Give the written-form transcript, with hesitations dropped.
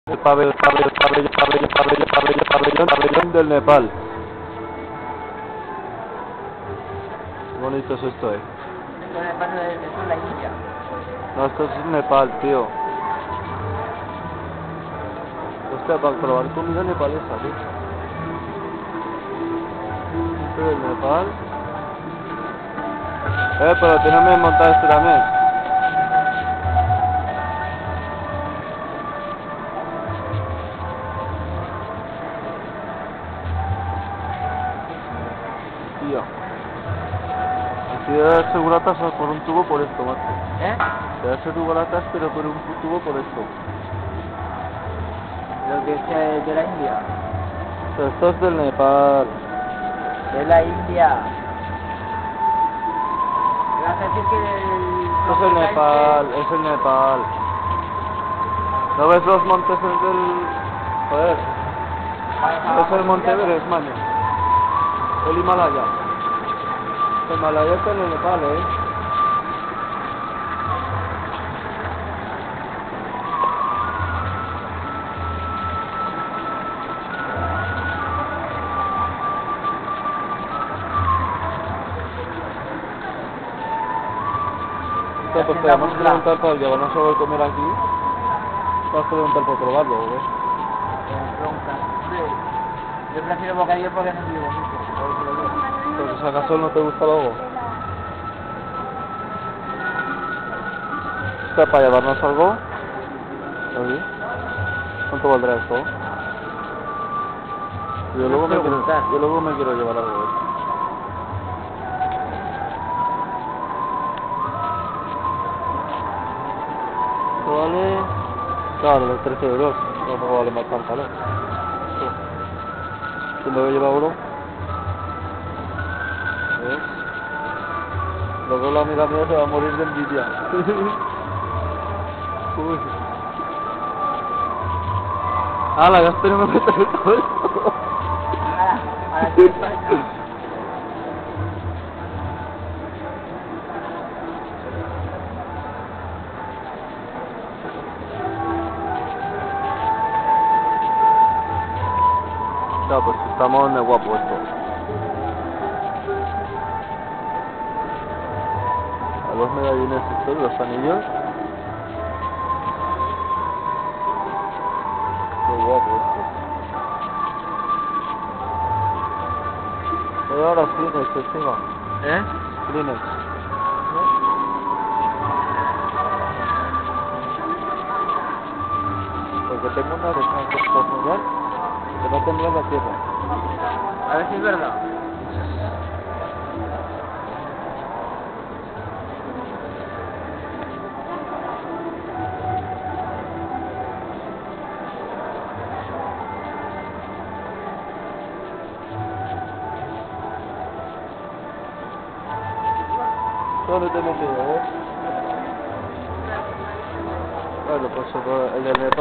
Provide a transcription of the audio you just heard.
El pabellón del Nepal. Qué bonito es esto, Eso es la India. No, esto es Nepal, tío. Hostia, para probar comida nepalesa, tío. Esto del Nepal. Pero tienes montado este también. Tío. Aquí de dar seguratas por un tubo por esto, macho. De dar seguratas pero por un tubo por esto. Lo que es de la India. Esto es del Nepal. De la India. ¿Me vas a decir que Esto es el Nepal, es el Nepal. ¿No ves los montes del... Joder, es el monte Everest, maño. El Himalaya. El Himalaya está en el Nepal, Pues te vamos a preguntar para llevarnos algo de comer aquí. Vas a preguntar por probarlo, ¿ves? Yo prefiero bocadillo porque no es muy bonito. Pues si acaso no te gusta luego. ¿Está para llevarnos algo? ¿Aquí? ¿Cuánto valdrá esto? Yo luego me quiero llevar algo, ¿Esto vale? Claro, de 13 euros. No vale más tan caro. ¿Qué me voy a llevar uno? ¿Ves? Luego la amiga mía se va a morir de envidia. Uy. ¡Hala! Ya estoy en un meter el cuello. Ahora que Claro, pues estamos en el guapo esto. A los medallines estos, los anillos. Qué guapo esto. Voy ahora a Kleenex encima. Kleenex. Porque tengo una de estornudar que no temblar la tierra. a ver si es verdad. ¿Dónde te he metido, Bueno, pues el del